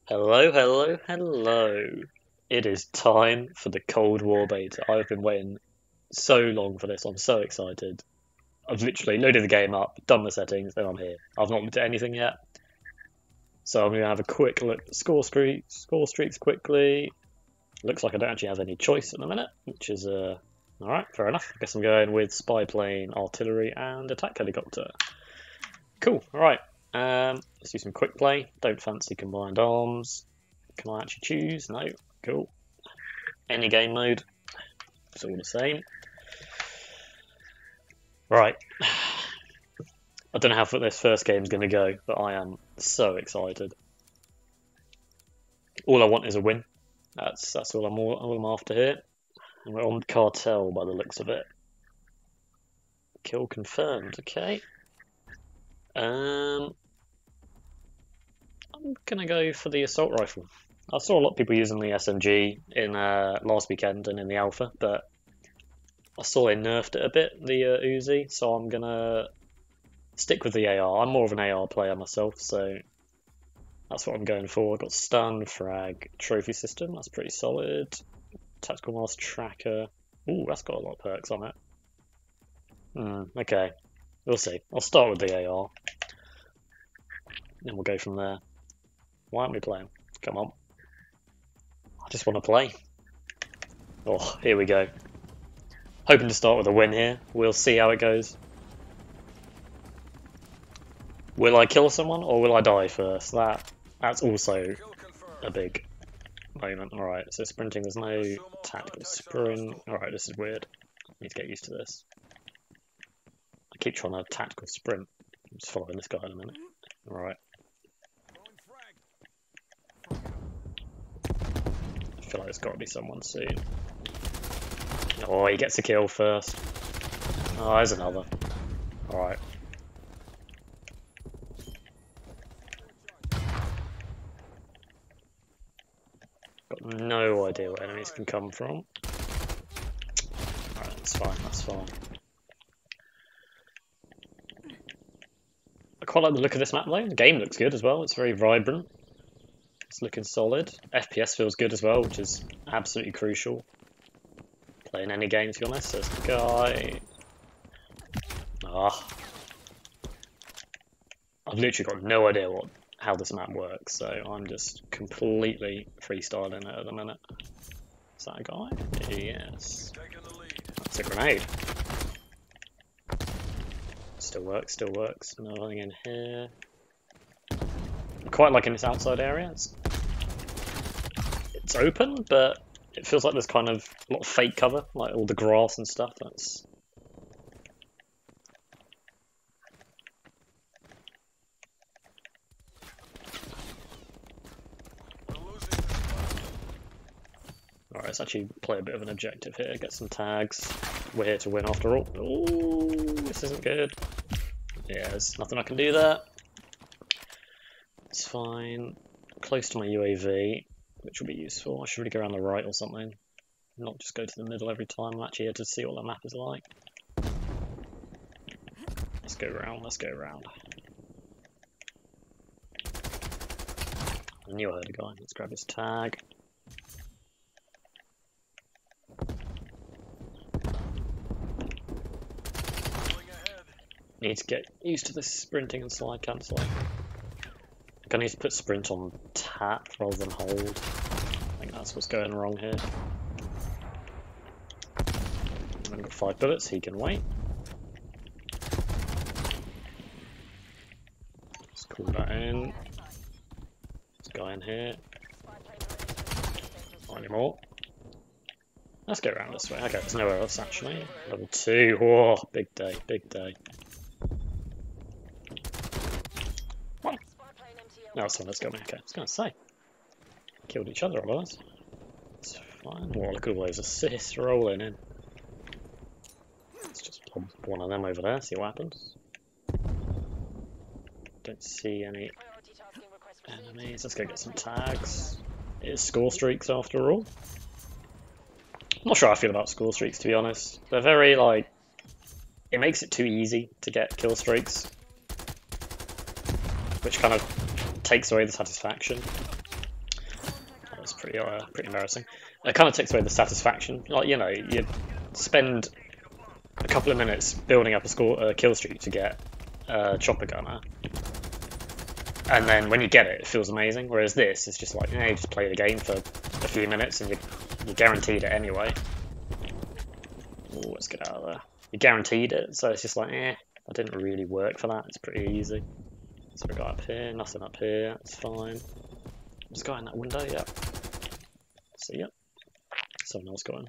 Hello, hello, hello. It is time for the Cold War beta. I've been waiting so long for this. I'm so excited. I've literally loaded the game up, done the settings, and I'm here. I've not looked at anything yet. So I'm going to have a quick look at score streaks quickly. Looks like I don't actually have any choice at the minute, which is, alright, fair enough. I guess I'm going with spy plane, artillery, and attack helicopter. Cool, alright. Let's do some quick play. Don't fancy combined arms. Can I actually choose? No. Cool. Any game mode. It's all the same. Right. I don't know how this first game's going to go, but I am so excited. All I want is a win. That's all I'm after here. And we're on cartel by the looks of it. Kill confirmed. Okay. I'm gonna go for the assault rifle. I saw a lot of people using the SMG in last weekend and in the alpha, but I saw they nerfed it a bit, the Uzi, so I'm gonna stick with the AR. I'm more of an AR player myself, so that's what I'm going for. I've got stun, frag, trophy system, that's pretty solid. Tactical mask tracker. Ooh, that's got a lot of perks on it. Okay. We'll see. I'll start with the AR. And we'll go from there. Why aren't we playing? Come on. I just want to play. Oh, here we go. Hoping to start with a win here. We'll see how it goes. Will I kill someone or will I die first? That's also a big moment. Alright, so sprinting, there's no tactical sprint. Alright, this is weird. I need to get used to this. I keep trying to tactical sprint. I'm just following this guy in a minute. Alright. I feel like there's got to be someone soon. Oh, he gets a kill first. Oh, there's another. Alright. Got no idea where enemies can come from. Alright, that's fine, that's fine. I quite like the look of this map though. The game looks good as well, it's very vibrant. It's looking solid. FPS feels good as well, which is absolutely crucial. Playing any game, to be honest. There's the guy. I've literally got no idea how this map works, so I'm just completely freestyling it at the minute. Is that a guy? Yes. That's a grenade. Still works, still works. Nothing in here. I'm quite liking this outside area. It's open, but it feels like there's kind of a lot of fake cover, like all the grass and stuff. That's alright, let's actually play a bit of an objective here, get some tags. We're here to win after all. Ooh, this isn't good. Yeah, there's nothing I can do there. It's fine. Close to my UAV, which will be useful. I should really go around the right or something. Not just go to the middle every time. I'm actually here to see what the map is like. Let's go around, let's go around. I knew I heard a guy. Let's grab his tag. Need to get used to this sprinting and slide cancelling. I need to put sprint on tap rather than hold. I think that's what's going wrong here. I've only got 5 bullets, he can wait. Let's call that in. There's a guy in here. Not anymore. Let's go around this way. Okay, there's nowhere else actually. Level 2. Whoa, big day, big day. No, someone else got me. Okay, I was going to say. Killed each other, otherwise. It's fine. Oh, look at all those assists rolling in. Let's just pop one of them over there, see what happens. Don't see any enemies. Let's go get some tags. It is score streaks after all. I'm not sure how I feel about score streaks, to be honest. They're very, like... It makes it too easy to get kill streaks. Which kind of takes away the satisfaction. pretty embarrassing. It kind of takes away the satisfaction. Like, you know, you spend a couple of minutes building up a kill streak to get a chopper gunner, and then when you get it, it feels amazing. Whereas this, it's just like, you just play the game for a few minutes and you're guaranteed it anyway. Oh, let's get out of there. You guaranteed it, so it's just like, I didn't really work for that. It's pretty easy. So we got up here, nothing up here, that's fine. There's a guy in that window, yeah. See ya. Someone else got in.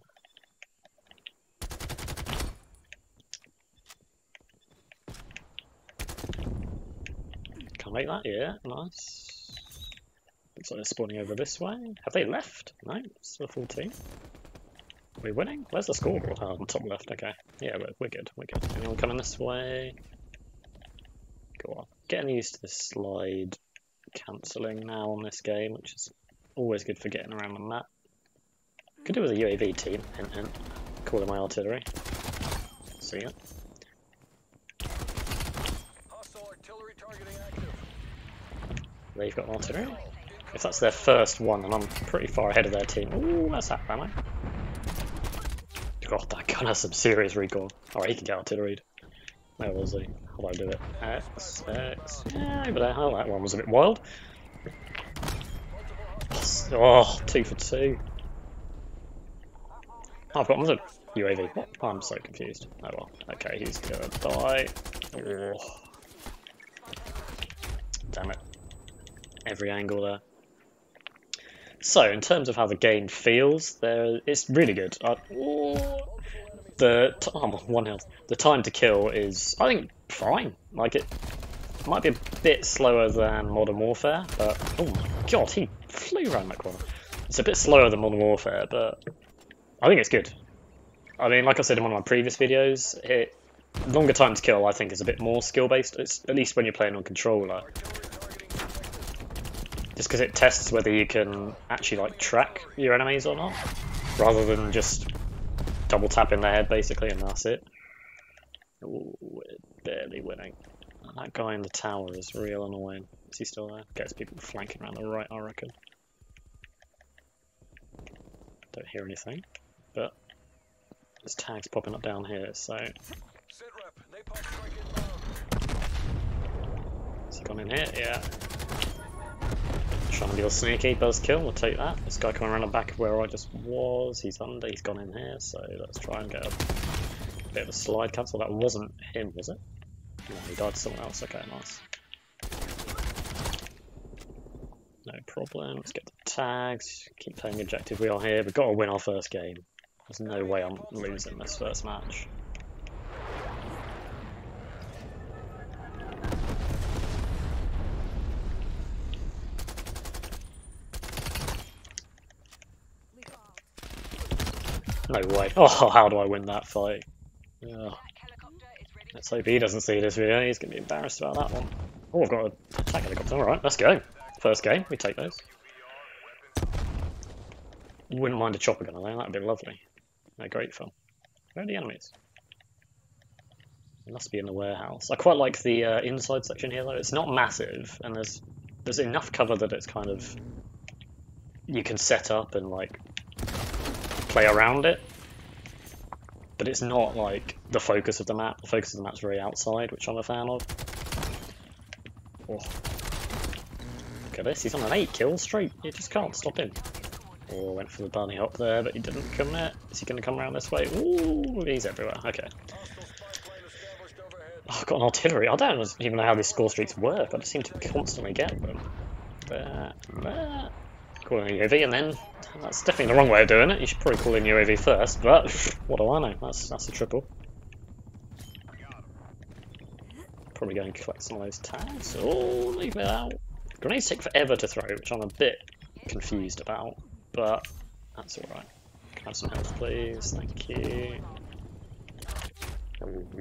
Can I make that? Yeah, nice. Looks like they're spawning over this way. Have they left? No, it's still a full team. Are we winning? Where's the scoreboard? Oh, on the top left, okay. Yeah, we're good, we're good. Anyone coming this way? Go on. Getting used to the slide cancelling now on this game, which is always good for getting around the map. Could do with a UAV team, hint hint. Calling my artillery. See ya. They've got artillery. If that's their first one, then I'm pretty far ahead of their team. Ooh, that's that ammo. God, that gun has some serious recoil. Alright, he can get artilleried. Where was he? How do I do it? X. Yeah, over there. Oh, that one was a bit wild. Oh, 2 for 2. Oh, I've got another UAV. What? Oh, I'm so confused. Oh well. Okay, he's gonna die. Oh. Damn it. Every angle there. So, in terms of how the game feels, it's really good. One health. The time to kill is, I think, fine. Like, it might be a bit slower than Modern Warfare, but oh my god, he flew around that corner. It's a bit slower than Modern Warfare, but I think it's good. I mean, like I said in one of my previous videos, longer time to kill I think is a bit more skill based. It's at least when you're playing on controller. Just because it tests whether you can actually like track your enemies or not, rather than just double tapping their head basically and that's it. Ooh, we're barely winning. That guy in the tower is real annoying. Is he still there? Gets people flanking around the right, I reckon. Don't hear anything, but there's tags popping up down here, so. Has he gone in here? Yeah. Trying to be all sneaky, buzzkill, we'll take that. This guy coming around the back of where I just was, he's under, he's gone in here, so let's try and get a bit of a slide cancel. That wasn't him, was it? No, he died to someone else, okay, nice. No problem, let's get the tags, keep playing the objective we are here. We've got to win our first game. There's no way I'm losing this first match. No way. Oh, how do I win that fight? Oh. Let's hope he doesn't see this video. He's going to be embarrassed about that one. Oh, I've got an attack helicopter. Alright, let's go. First game, we take those. Wouldn't mind a chopper gun, though. That'd be lovely. They're great fun. Where are the enemies? They must be in the warehouse. I quite like the inside section here, though. It's not massive, and there's enough cover that it's kind of... You can set up and, like, play around it. But it's not, like, the focus of the map. The focus of the map's very outside, which I'm a fan of. Oh. Look at this, he's on an 8 kill streak. You just can't stop him. Oh, went for the bunny hop there, but he didn't commit. Is he going to come around this way? Ooh, he's everywhere. Okay. Oh, I've got an artillery. I don't even know how these score streaks work. I just seem to constantly get them. There. Calling a UAV, and then that's definitely the wrong way of doing it. You should probably call in UAV first, but what do I know? That's a triple. Probably go and collect some of those tags. Oh, leave it out. Grenades take forever to throw, which I'm a bit confused about, but that's alright. Can I have some health, please? Thank you. Ooh.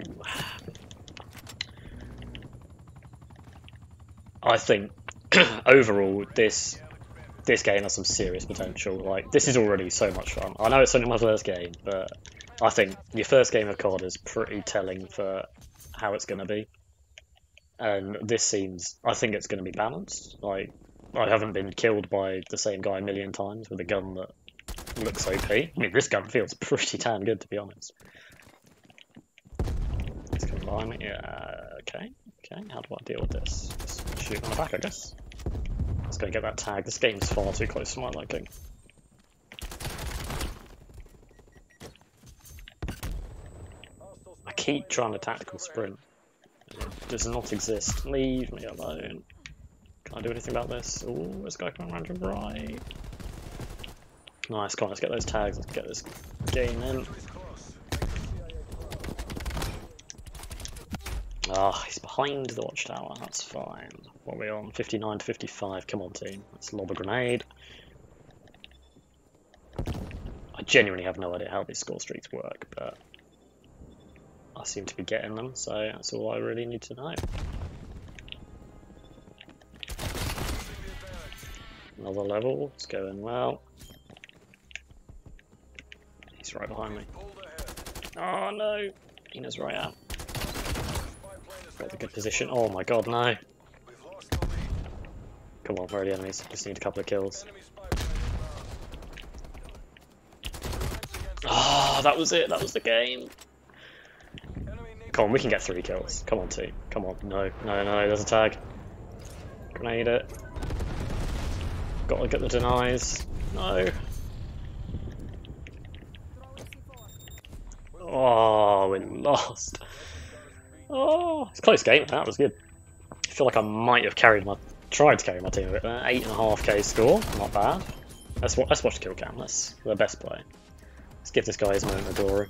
I think overall this game has some serious potential. Like, this is already so much fun. I know it's only my first game, but I think your first game of COD is pretty telling for how it's going to be. And this seems, I think it's going to be balanced. Like, I haven't been killed by the same guy a million times with a gun that looks OP. I mean, this gun feels pretty damn good, to be honest. Let's combine me. Yeah, okay. How do I deal with this? Just shoot on the back, I guess. Let's go get that tag. This game's far too close to my liking. I keep trying to tactical sprint. It does not exist. Leave me alone. Can I do anything about this? Oh, this guy coming around to the right. Nice, come on, let's get those tags, let's get this game in. Ah, he's behind the watchtower, that's fine. What are we on? 59 to 55, come on team. Let's lob a grenade. I genuinely have no idea how these score streaks work, but I seem to be getting them, so that's all I really need to know. Another level, it's going well. He's right behind me. Oh no! Ina's right out. Got the good position. Oh my god, no! Come on, where are the enemies? Just need a couple of kills. Oh, that was it, that was the game! Come on, we can get 3 kills. Come on, team. Come on. No, there's a tag. Grenade it. Gotta get the denies. No. Oh, we lost. Oh, it's a close game. That was good. I feel like I might have tried to carry my team a bit there. 8.5k score. Not bad. Let's watch the kill cam. That's the best play. Let's give this guy his moment of glory.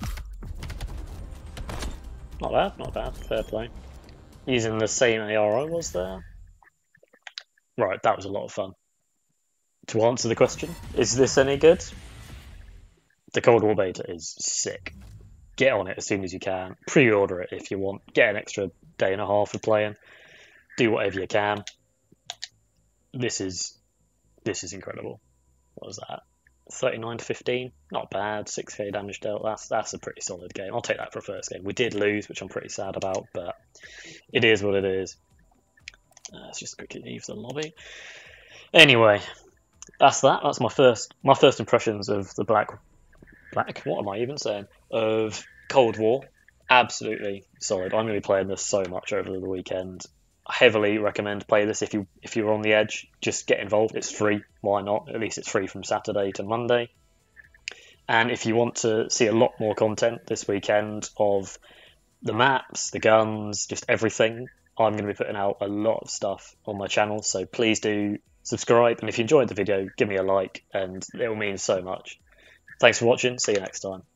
Not bad. Fair play. Using the same AR I was there. Right, that was a lot of fun. To answer the question, is this any good? The Cold War beta is sick. Get on it as soon as you can. Pre-order it if you want. Get an extra day and a half of playing. Do whatever you can. This is incredible. What was that? 39 to 15, not bad. 6k damage dealt. That's a pretty solid game. I'll take that for a first game. We did lose, which I'm pretty sad about, but it is what it is. Let's just quickly leave the lobby. Anyway, that's that. That's my first impressions of the black. What am I even saying? Of Cold War. Absolutely solid. I'm going to be playing this so much over the weekend. I heavily recommend play this if you're on the edge. Just get involved. It's free. Why not? At least it's free from Saturday to Monday. And if you want to see a lot more content this weekend of the maps, the guns, just everything, I'm going to be putting out a lot of stuff on my channel. So please do subscribe. And if you enjoyed the video, give me a like, and it will mean so much. Thanks for watching. See you next time.